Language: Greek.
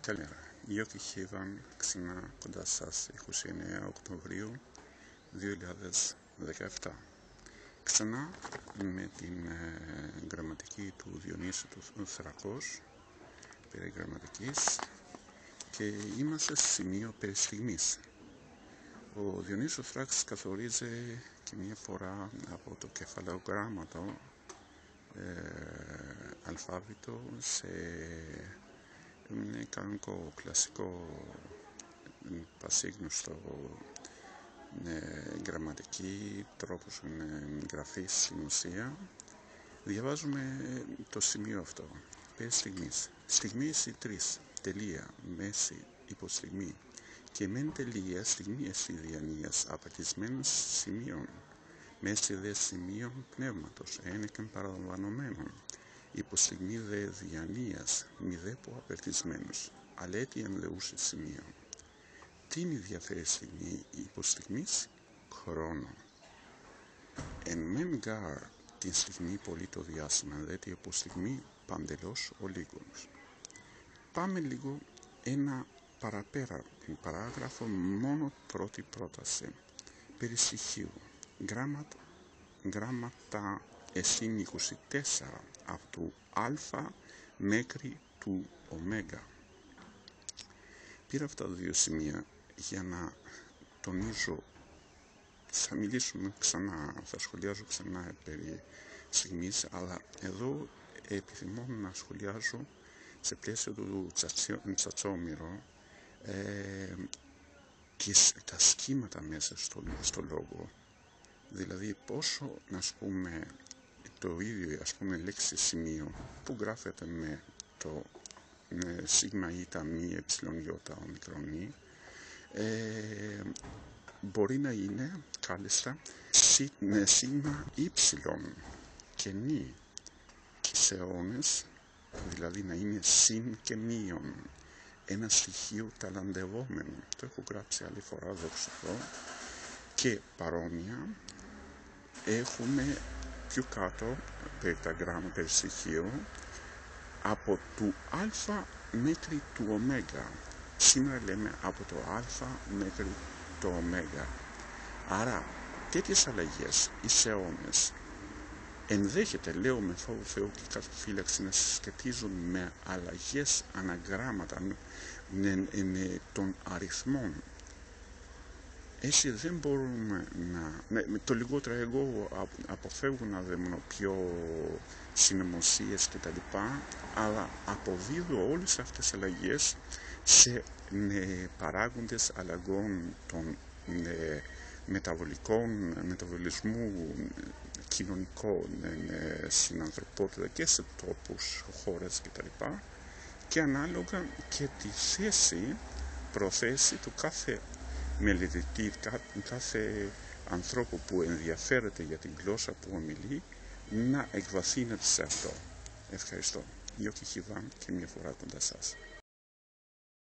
Καλημέρα. Γιώκη Χίβαν, ξανά κοντά σας, 29 Οκτωβρίου 2017. Ξανά με την γραμματική του Διονύσου του Θρακός, περί γραμματικής, και είμαστε σε σημείο περί στιγμής. Ο Διονύσος Θράκης καθορίζει και μία φορά από το κεφαλαιογράμματο αλφάβητο σε κανονικό, κλασικό, πασίγνωστο γραμματική τρόπος γραφής στην ουσία. Διαβάζουμε το σημείο αυτό, περί στιγμής. Στιγμής οι τρεις, τελεία, μέση, υποστιγμή και μεν τελεία, στιγμή εσύ διανοίας απαρτισμένων σημείων, μέση δε σημείων πνεύματος, ένεκεν παραλαμβανομένων, υποστιγμή δε διανοίας, μη δε που απαρτισμένους, αλέτη εν λεούσε σημείων. Τι είναι η διαφέρει στιγμή υποστιγμής? Χρόνο. Εν μεν γάρ την στιγμή πολύ το διάστημα, δε τη υποστιγμή παντελώς ο λίγος. Πάμε λίγο ένα παραπέρα, την παράγραφο μόνο πρώτη πρόταση. Περί στοιχείου. Γράμματα εσύν 24 από του α μέχρι του ω. Πήρα αυτά τα δύο σημεία για να τονίζω. Θα μιλήσουμε ξανά, θα σχολιάζω ξανά περί στιγμής, αλλά εδώ επιθυμώ να σχολιάζω σε πλαίσιο του Τσατσόμυρο και τα σχήματα μέσα στο λόγο. Δηλαδή πόσο, ας πούμε, το ίδιο, ας πούμε, λέξη σημείο που γράφεται με το σίγμα ή τα μη εψιλονιώτα ομικρονή, μπορεί να είναι κάλλιστα με σίγμα ύψιλον και νη και σε αιώνες, δηλαδή να είναι συν και μείον, ένα στοιχείο ταλαντευόμενο. Το έχω γράψει άλλη φορά, δόξα τω. Και παρόμοια έχουμε πιο κάτω περί τα γράμματα περί στοιχείου από του α μέχρι του ω. Σήμερα λέμε από το α μέχρι το ω. Άρα τέτοιες αλλαγές εις αιώνες ενδέχεται, λέω με φόβο Θεού και κάθε φύλαξη, να συσχετίζουν με αλλαγές αναγράμματα των αριθμών. Έτσι δεν μπορούμε με το λιγότερο εγώ αποφεύγω να δαιμονοποιώ συνωμοσίες και τα λοιπά, αλλά αποδίδω όλες αυτές τις αλλαγές σε παράγοντες αλλαγών των μεταβολισμού κοινωνικών στην ανθρωπότητα και σε τόπους, χώρες κτλ. Και ανάλογα και τη θέση, προθέση του κάθε μελετητή, κάθε ανθρώπου που ενδιαφέρεται για την γλώσσα που ομιλεί, να εκβαθύνεται σε αυτό. Ευχαριστώ. Γιώκη Χίβαν και μια φορά κοντά σας.